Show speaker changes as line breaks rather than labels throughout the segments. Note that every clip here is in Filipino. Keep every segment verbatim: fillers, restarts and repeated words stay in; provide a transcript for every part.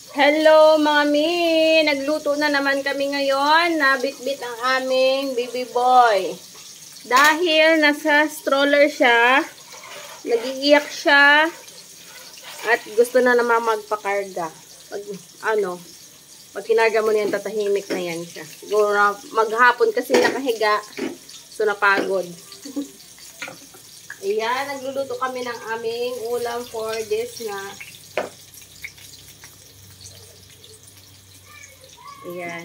Hello mga mi! Nagluto na naman kami ngayon. Nabitbit ang aming baby boy. Dahil nasa stroller siya, nagiiyak siya, at gusto na naman magpakarga. Pag, ano, pag kinarga mo na yan, tatahimik na yan siya. Siguro na maghapon kasi nakahiga, so napagod. Ayan, nagluluto kami ng aming ulam for this na. Ayan.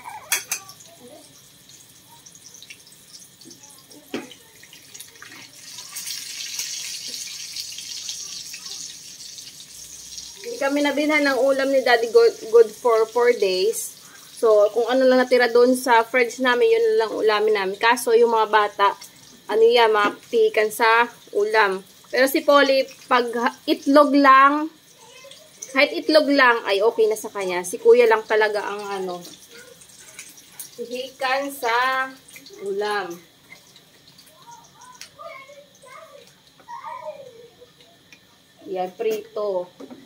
Hindi kami nabilhan ng ulam ni Daddy good, good for four days. So, kung ano lang natira doon sa fridge namin, yun lang ulamin namin. Kaso, yung mga bata, ano yan, mga pikan sa ulam. Pero si Polly, pag itlog lang, kahit itlog lang, ay okay na sa kanya. Si Kuya lang talaga ang ano, hihikan sa ulam. Yan, prito.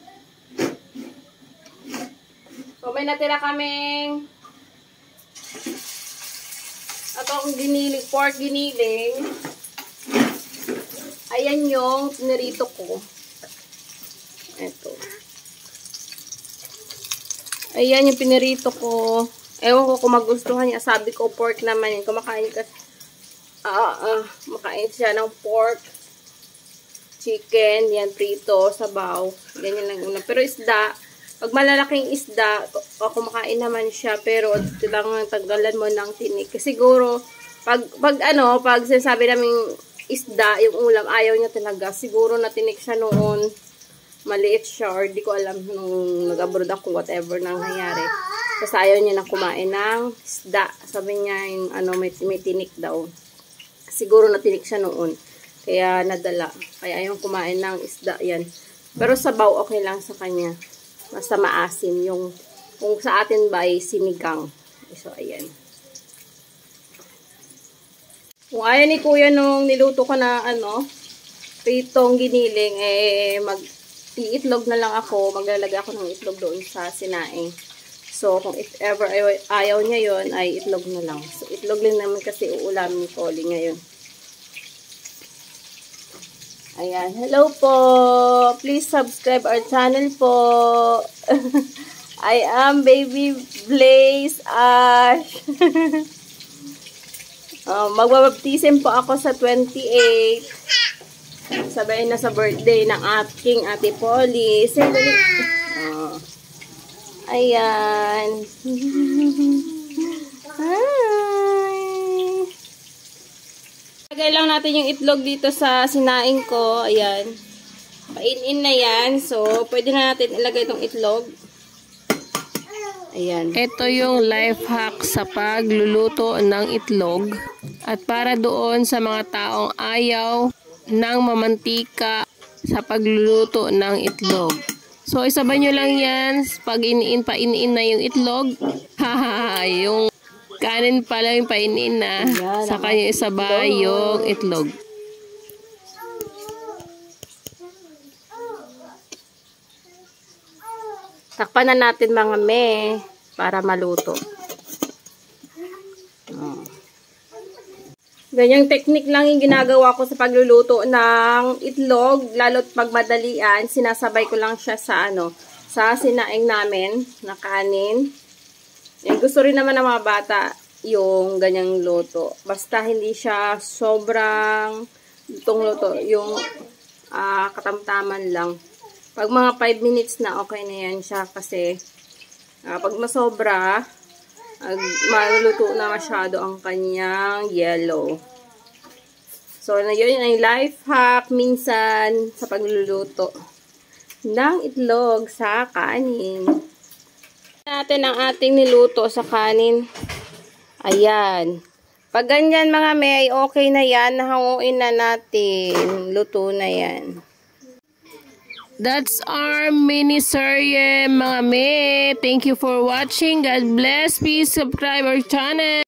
So, may natira kaming atong giniling, pork giniling. Ayan yung pinirito ko. Ito. Ayan yung pinirito ko. Ewan ko kung magustuhan niya. Sabi ko, pork naman yun. Kumakain ka, ah, uh, makain siya ng pork, chicken, yan, prito, sabaw. Ganyan lang una. Pero isda, pag malalaking isda, kumakain naman siya, pero kailangan tagalan mo ng tinik. Kasi siguro, pag, pag ano, pag sinasabi namin isda, yung ulam, ayaw niya talaga. Siguro na tinik siya noon, maliit siya, or di ko alam nung nag-abroad ako, whatever nang nangyari. Kasi ayaw niya na kumain ng isda. Sabi niya, yung, ano, may, may tinik daw. Siguro na tinik siya noon. Kaya nadala. Kaya ayaw kumain ng isda, yan. Pero sabaw, okay lang sa kanya. Basta maasim yung, kung sa atin ba ay sinigang. So, ayan. Kung ayaw ni Kuya nung niluto ko na, ano, pritong giniling, eh, mag-iitlog na lang ako. Maglalagay ako ng itlog doon sa sinaing. So, kung if ever ayaw, ayaw niya yon ay itlog na lang. So, itlog lang naman kasi uulamin ni Polly ngayon. Ayan. Hello po. Please subscribe our channel po. I am Baby Blaze Ash. uh, Magbabaptism po ako sa twenty-eight. Sabay na sa birthday ng aking Ate Polly. Say uh, ayan. Lagay lang natin yung itlog dito sa sinaing ko. Ayan. Pain-in na yan. So, pwede na natin ilagay itong itlog. Ayan. Ito yung life hack sa pagluluto ng itlog. At para doon sa mga taong ayaw ng mamantika sa pagluluto ng itlog. So, isabay nyo lang yan. Pag iniin, pain-in na yung itlog. Haha, yung kanin pala yung painin na. Ayan, sa kanya isabay yung itlog. Takpan na natin mga me para maluto. Oh. Ganyang technique lang yung ginagawa ko sa pagluluto ng itlog. Lalo't pag madalian, sinasabay ko lang siya sa ano, sa sinaing namin na kanin. Yan, gusto rin naman ng mga bata yung ganyang luto. Basta hindi siya sobrang lutong luto. Yung uh, katamtaman lang. Pag mga five minutes na, okay na yan siya. Kasi uh, pag masobra, uh, maluluto na masyado ang kanyang yellow. So, na yun yung life hack minsan sa pagluluto ng itlog sa kanin. Natin ang ating niluto sa kanin. Ayan. Pag ganyan mga may, okay na yan. Nahanguin na natin. Luto na yan. That's our mini serye mga may. Thank you for watching. God bless. Please subscribe our channel.